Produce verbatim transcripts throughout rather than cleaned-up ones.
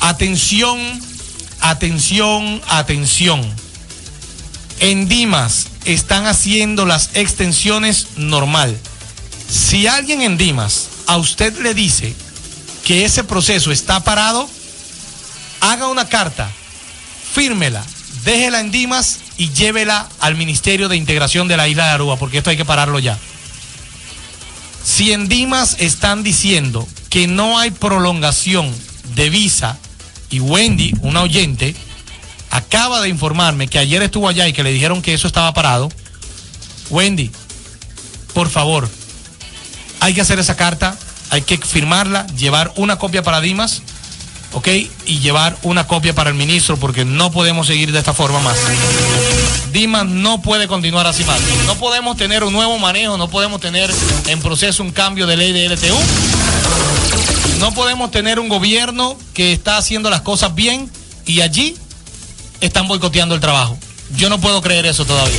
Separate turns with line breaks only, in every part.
Atención, atención, atención. En Dimas están haciendo las extensiones normal. Si alguien en Dimas a usted le dice que ese proceso está parado, haga una carta, fírmela, déjela en Dimas y llévela al Ministerio de Integración de la Isla de Aruba, porque esto hay que pararlo ya. Si en Dimas están diciendo que no hay prolongación de visa, y Wendy, una oyente, acaba de informarme que ayer estuvo allá y que le dijeron que eso estaba parado, Wendy, por favor, hay que hacer esa carta, hay que firmarla, llevar una copia para Dimas, ¿ok? Y llevar una copia para el ministro, porque no podemos seguir de esta forma más. Dimas no puede continuar así más. No podemos tener un nuevo manejo, no podemos tener en proceso un cambio de ley de L T U. No podemos tener un gobierno que está haciendo las cosas bien y allí están boicoteando el trabajo. Yo no puedo creer eso todavía.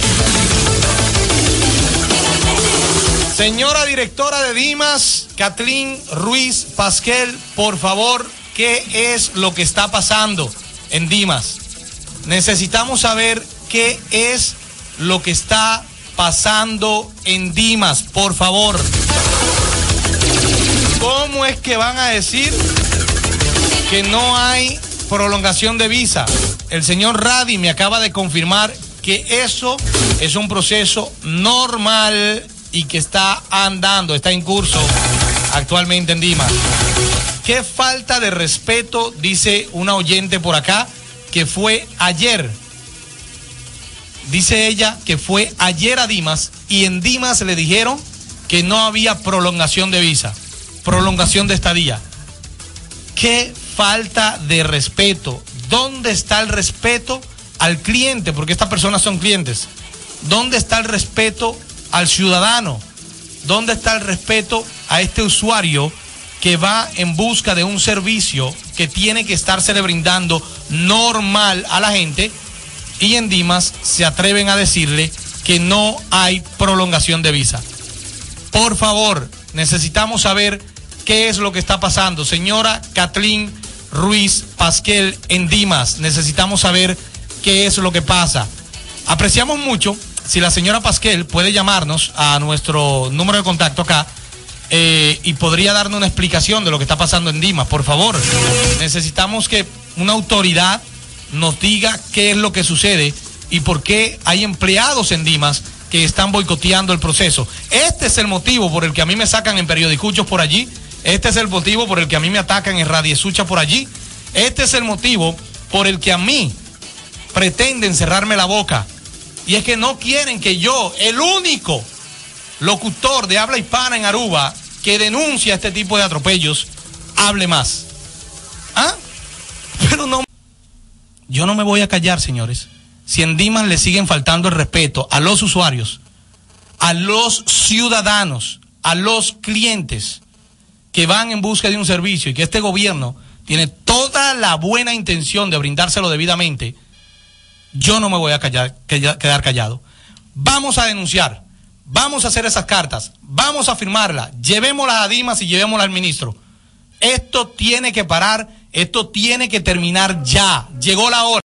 Señora directora de Dimas, Kathleen Ruiz Pasquel, por favor, ¿qué es lo que está pasando en Dimas? Necesitamos saber qué es lo que está pasando en Dimas, por favor. ¿Cómo es que van a decir que no hay prolongación de visa? El señor Radi me acaba de confirmar que eso es un proceso normal y que está andando, está en curso actualmente en Dimas. Qué falta de respeto, dice una oyente por acá, que fue ayer. Dice ella que fue ayer a Dimas y en Dimas le dijeron que no había prolongación de visa, prolongación de estadía. Qué falta de respeto. ¿Dónde está el respeto al cliente? Porque estas personas son clientes. ¿Dónde está el respeto al ciudadano? ¿Dónde está el respeto a este usuario que va en busca de un servicio que tiene que estársele brindando normal a la gente? Y en Dimas se atreven a decirle que no hay prolongación de visa. Por favor, necesitamos saber qué es lo que está pasando. Señora Kathleen Ruiz Pasquel en Dimas, necesitamos saber qué es lo que pasa. Apreciamos mucho si la señora Pasquel puede llamarnos a nuestro número de contacto acá eh, y podría darnos una explicación de lo que está pasando en Dimas. Por favor, necesitamos que una autoridad nos diga qué es lo que sucede y por qué hay empleados en Dimas que están boicoteando el proceso. Este es el motivo por el que a mí me sacan en Periodicuchos por allí. Este es el motivo por el que a mí me atacan en Radioescucha por allí. Este es el motivo por el que a mí pretenden cerrarme la boca. Y es que no quieren que yo, el único locutor de habla hispana en Aruba que denuncia este tipo de atropellos, hable más. ¿Ah? Pero no. Yo no me voy a callar, señores. Si en Dimas le siguen faltando el respeto a los usuarios, a los ciudadanos, a los clientes que van en busca de un servicio y que este gobierno tiene toda la buena intención de brindárselo debidamente, yo no me voy a callar, quedar callado. Vamos a denunciar, vamos a hacer esas cartas, vamos a firmarlas, llevémoslas a Dimas y llevémoslas al ministro. Esto tiene que parar, esto tiene que terminar ya. Llegó la hora.